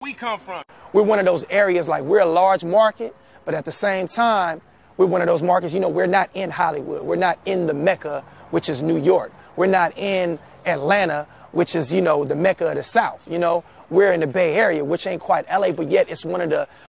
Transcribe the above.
we come from. We're one of those areas, like, we're a large market, but at the same time, we're one of those markets, you know, we're not in Hollywood. We're not in the Mecca, which is New York. We're not in Atlanta, which is, you know, the Mecca of the South, you know. We're in the Bay Area, which ain't quite LA, but yet it's one of the